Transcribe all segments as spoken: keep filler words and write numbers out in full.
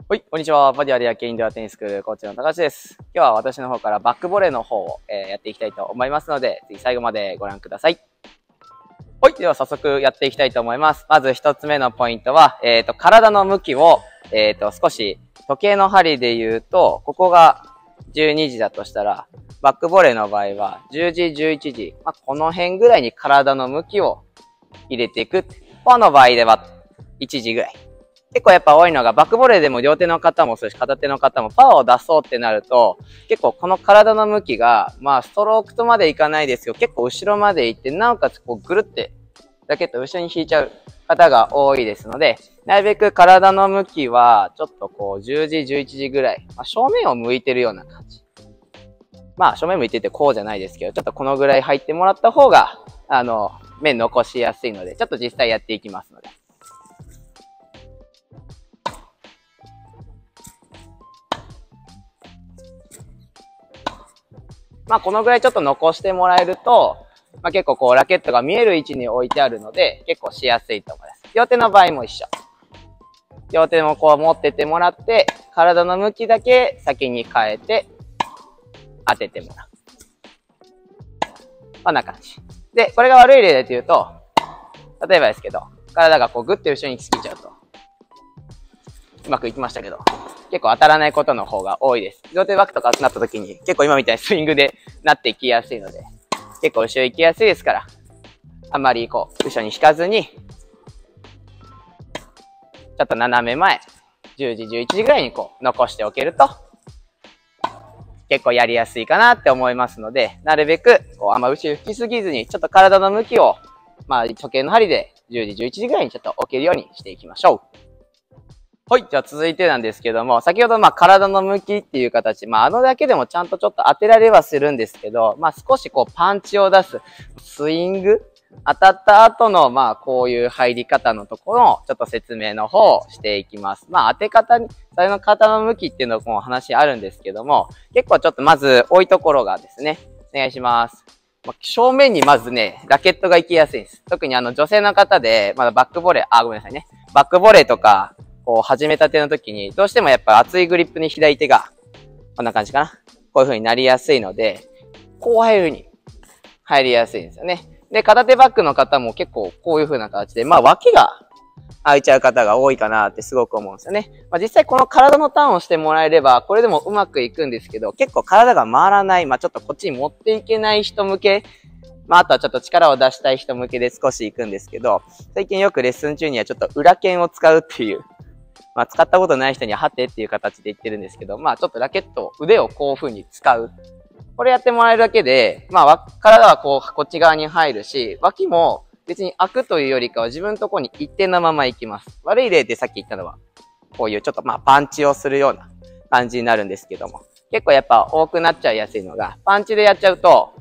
はい、こんにちは。バディアリア系インドアテニススクールコーチの高橋です。今日は私の方からバックボレーの方を、えー、やっていきたいと思いますので、ぜひ最後までご覧ください。はい、では早速やっていきたいと思います。まず一つ目のポイントは、えっと、体の向きを、えっと、少し時計の針で言うと、ここがじゅうにじだとしたら、バックボレーの場合はじゅうじ、じゅういちじ、まあ、この辺ぐらいに体の向きを入れていく。フォアの場合ではいちじぐらい。結構やっぱ多いのが、バックボレーでも両手の方もそうですし、片手の方もパワーを出そうってなると、結構この体の向きが、まあストロークとまでいかないですけど、結構後ろまで行って、なおかつこうぐるってラケット後ろに引いちゃう方が多いですので、なるべく体の向きは、ちょっとこうじゅうじ、じゅういちじぐらい、まあ、正面を向いてるような感じ。まあ正面向いててこうじゃないですけど、ちょっとこのぐらい入ってもらった方が、あの、面残しやすいので、ちょっと実際やっていきますので。まあこのぐらいちょっと残してもらえると、まあ結構こうラケットが見える位置に置いてあるので、結構しやすいと思います。両手の場合も一緒。両手もこう持っててもらって、体の向きだけ先に変えて、当ててもらう。こんな感じ。で、これが悪い例で言うと、例えばですけど、体がこうグッて後ろに来すぎちゃうと、うまくいきましたけど、結構当たらないことの方が多いです。両手バックとかなった時に結構今みたいにスイングでなっていきやすいので、結構後ろ行きやすいですから、あんまりこう、後ろに引かずに、ちょっと斜め前、じゅうじ、じゅういちじぐらいにこう、残しておけると、結構やりやすいかなって思いますので、なるべく、こう、あんま後ろ引きすぎずに、ちょっと体の向きを、まあ、時計の針でじゅうじ、じゅういちじぐらいにちょっと置けるようにしていきましょう。はい。じゃあ続いてなんですけども、先ほどまあ体の向きっていう形、まああのだけでもちゃんとちょっと当てられはするんですけど、まあ少しこうパンチを出す、スイング、当たった後のまあこういう入り方のところのちょっと説明の方をしていきます。まあ当て方に、それの型の向きっていうのも話あるんですけども、結構ちょっとまず多いところがですね、お願いします。正面にまずね、ラケットが行きやすいんです。特にあの女性の方で、まだバックボレー、あ、ごめんなさいね。バックボレーとか、こう始めたての時に、どうしてもやっぱ熱いグリップに左手が、こんな感じかな。こういう風になりやすいので、こういう風に入りやすいんですよね。で、片手バックの方も結構こういう風な形で、まあ脇が開いちゃう方が多いかなってすごく思うんですよね。まあ実際この体のターンをしてもらえれば、これでもうまくいくんですけど、結構体が回らない、まあちょっとこっちに持っていけない人向け、まああとはちょっと力を出したい人向けで少し行くんですけど、最近よくレッスン中にはちょっと裏剣を使うっていう、まあ使ったことない人にははてっていう形で言ってるんですけど、まあちょっとラケット、腕をこういう風に使う。これやってもらえるだけで、まあ体はこうこっち側に入るし、脇も別に開くというよりかは自分のところに一定のまま行きます。悪い例でさっき言ったのは、こういうちょっとまあパンチをするような感じになるんですけども、結構やっぱ多くなっちゃいやすいのが、パンチでやっちゃうと、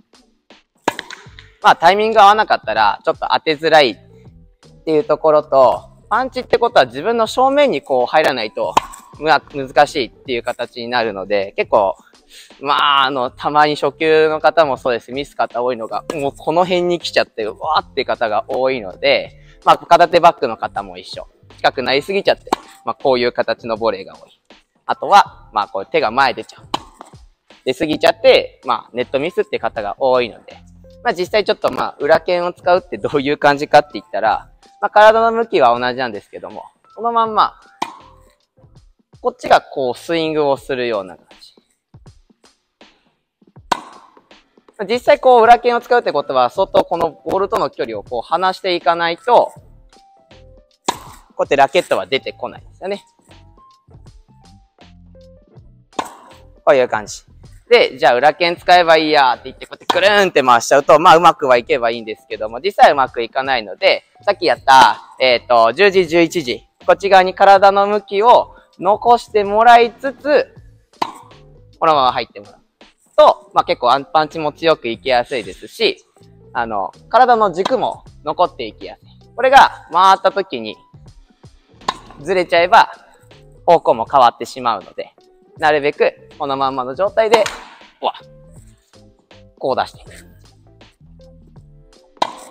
まあタイミング合わなかったらちょっと当てづらいっていうところと、パンチってことは自分の正面にこう入らないと難しいっていう形になるので、結構、まあ、あの、たまに初級の方もそうです。ミス方多いのが、もうこの辺に来ちゃって、うわーって方が多いので、まあ、片手バックの方も一緒。近くなりすぎちゃって、まあ、こういう形のボレーが多い。あとは、まあ、こう手が前出ちゃう。出すぎちゃって、まあ、ネットミスって方が多いので、まあ、実際ちょっとまあ、裏剣を使うってどういう感じかって言ったら、まあ、体の向きは同じなんですけども、このまんま、こっちがこうスイングをするような感じ。実際こう裏剣を使うってことは、相当このボールとの距離をこう離していかないと、こうやってラケットは出てこないんですよね。こういう感じ。で、じゃあ裏剣使えばいいやって言って、こうやってくるーんって回しちゃうと、まあうまくはいけばいいんですけども、実際うまくいかないので、さっきやった、えっと、じゅうじ、じゅういちじ、こっち側に体の向きを残してもらいつつ、このまま入ってもらうと、まあ結構アンパンチも強くいきやすいですし、あの、体の軸も残っていきやすい。これが回った時にずれちゃえば方向も変わってしまうので、なるべくこのまんまの状態で、うわ、こう出していく。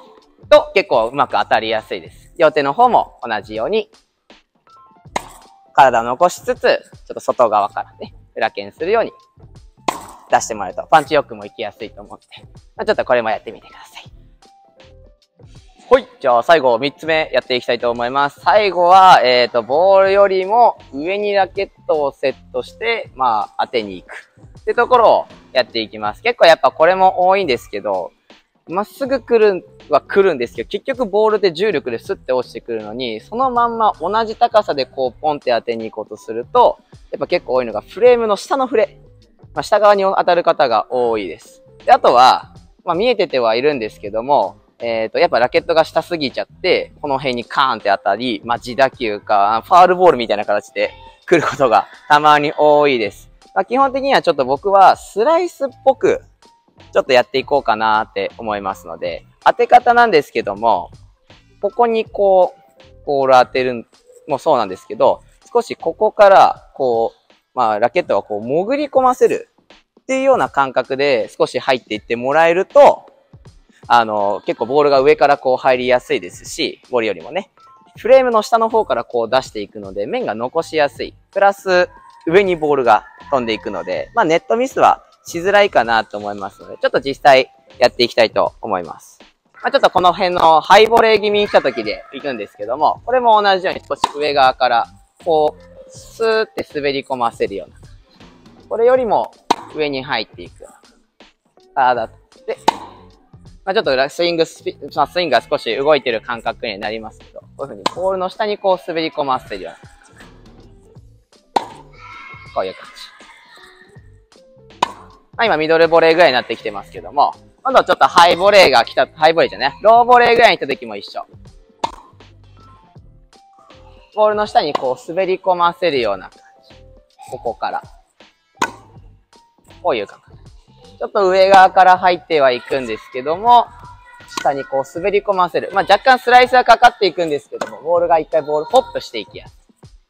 と結構うまく当たりやすいです。両手の方も同じように体を残しつつ、ちょっと外側からね、裏剣するように出してもらうと、パンチヨックも行きやすいと思うので、まあ、ちょっとこれもやってみてください。はい。じゃあ最後みっつめやっていきたいと思います。最後は、えっと、ボールよりも上にラケットをセットして、まあ、当てに行く。ってところをやっていきます。結構やっぱこれも多いんですけど、まっすぐ来るは来るんですけど、結局ボールで重力でスッて落ちてくるのに、そのまんま同じ高さでこうポンって当てに行こうとすると、やっぱ結構多いのがフレームの下のフレ。まあ、下側に当たる方が多いです。で、あとは、まあ見えててはいるんですけども、えっと、やっぱラケットが下すぎちゃって、この辺にカーンって当たり、まあ自打球か、ファールボールみたいな形で来ることがたまに多いです。まあ基本的にはちょっと僕はスライスっぽく、ちょっとやっていこうかなって思いますので、当て方なんですけども、ここにこう、ボール当てるもそうなんですけど、少しここから、こう、まあラケットをこう潜り込ませるっていうような感覚で少し入っていってもらえると、あの、結構ボールが上からこう入りやすいですし、ボールよりもね、フレームの下の方からこう出していくので、面が残しやすい。プラス、上にボールが飛んでいくので、まあネットミスはしづらいかなと思いますので、ちょっと実際やっていきたいと思います。まあちょっとこの辺のハイボレー気味に来た時で行くんですけども、これも同じように少し上側から、こう、スーって滑り込ませるような。これよりも上に入っていくような。体で、まあちょっとスイングスピ、まあスイングが少し動いてる感覚になりますけど、こういう風にボールの下にこう滑り込ませるような。こういう感じ。まあ今ミドルボレーぐらいになってきてますけども、今度ちょっとハイボレーが来た、ハイボレーじゃね、ローボレーぐらいに来た時も一緒。ボールの下にこう滑り込ませるような感じ。ここから。こういう感覚。ちょっと上側から入ってはいくんですけども、下にこう滑り込ませる。まあ若干スライスがかかっていくんですけども、ボールが一回ボールホップしていきやすい。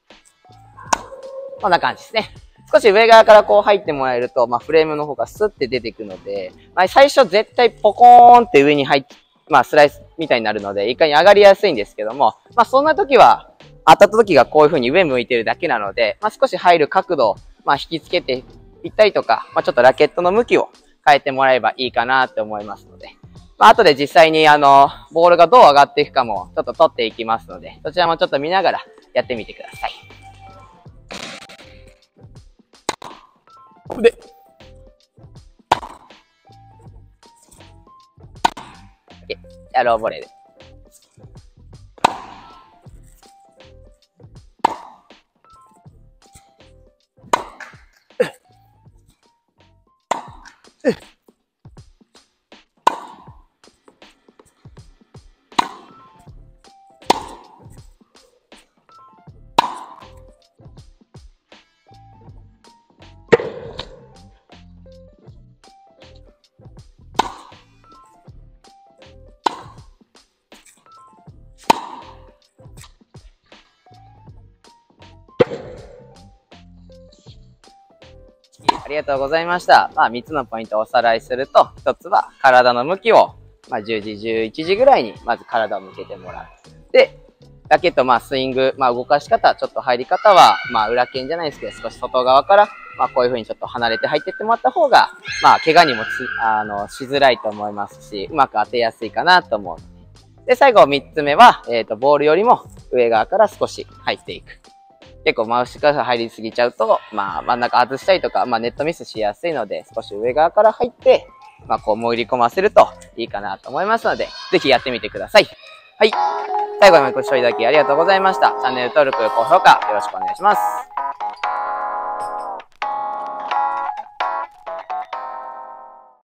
こんな感じですね。少し上側からこう入ってもらえると、まあフレームの方がスッて出てくので、まあ最初絶対ポコーンって上に入って、まあスライスみたいになるので、一回に上がりやすいんですけども、まあそんな時は、当たった時がこういう風に上向いてるだけなので、まあ少し入る角度を、まあ引きつけていったりとか、まあちょっとラケットの向きを変えてもらえばいいかなって思いますので、まあ後で実際にあの、ボールがどう上がっていくかもちょっと取っていきますので、そちらもちょっと見ながらやってみてください。で、じゃあローボレーで。ありがとうございました。まあみっつのポイントをおさらいすると、ひとつは体の向きを、まあじゅうじ、じゅういちじぐらいにまず体を向けてもらう。で、ラケット、まあスイング、まあ動かし方、ちょっと入り方は、まあ裏剣じゃないですけど、少し外側から、まあこういう風にちょっと離れて入っていってもらった方が、まあ怪我にもつ、あの、しづらいと思いますし、うまく当てやすいかなと思うので。で、最後みっつめは、えっと、ボールよりも上側から少し入っていく。結構真後ろから入りすぎちゃうと、まあ真ん中外したりとか、まあネットミスしやすいので、少し上側から入って、まあこう潜り込ませるといいかなと思いますので、ぜひやってみてください。はい。最後までご視聴いただきありがとうございました。チャンネル登録、高評価よろしくお願いします。